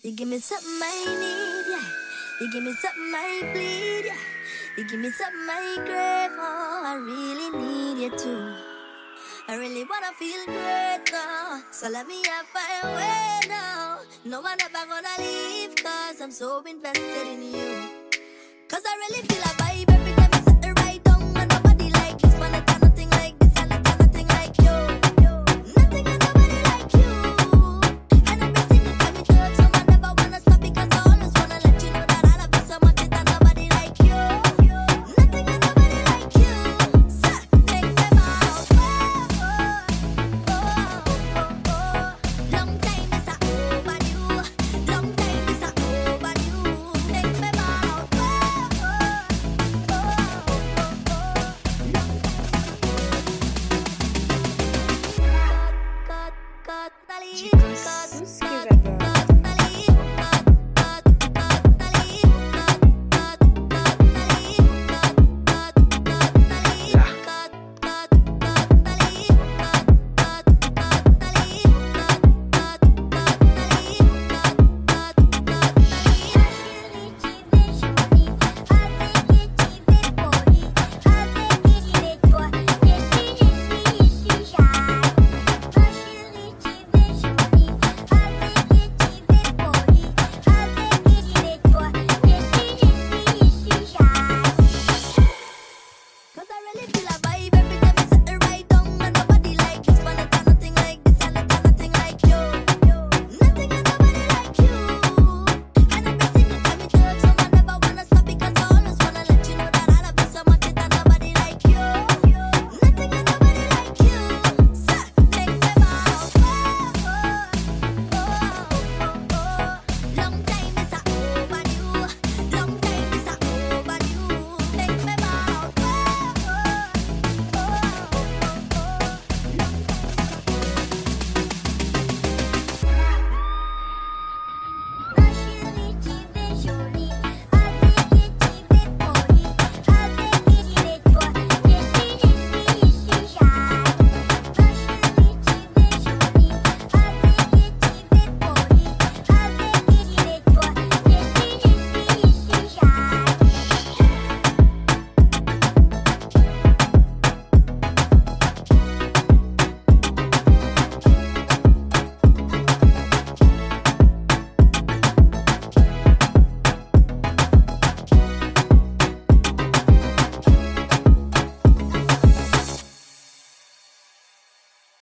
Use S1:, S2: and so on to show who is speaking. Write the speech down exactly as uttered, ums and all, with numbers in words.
S1: You give me something I need, yeah. You give me something I bleed, yeah. You give me something I crave, oh, I really need you too. I really wanna feel great now, so let me have my way now. No one ever gonna leave, cause I'm so invested in you. Cause I really feel a vibe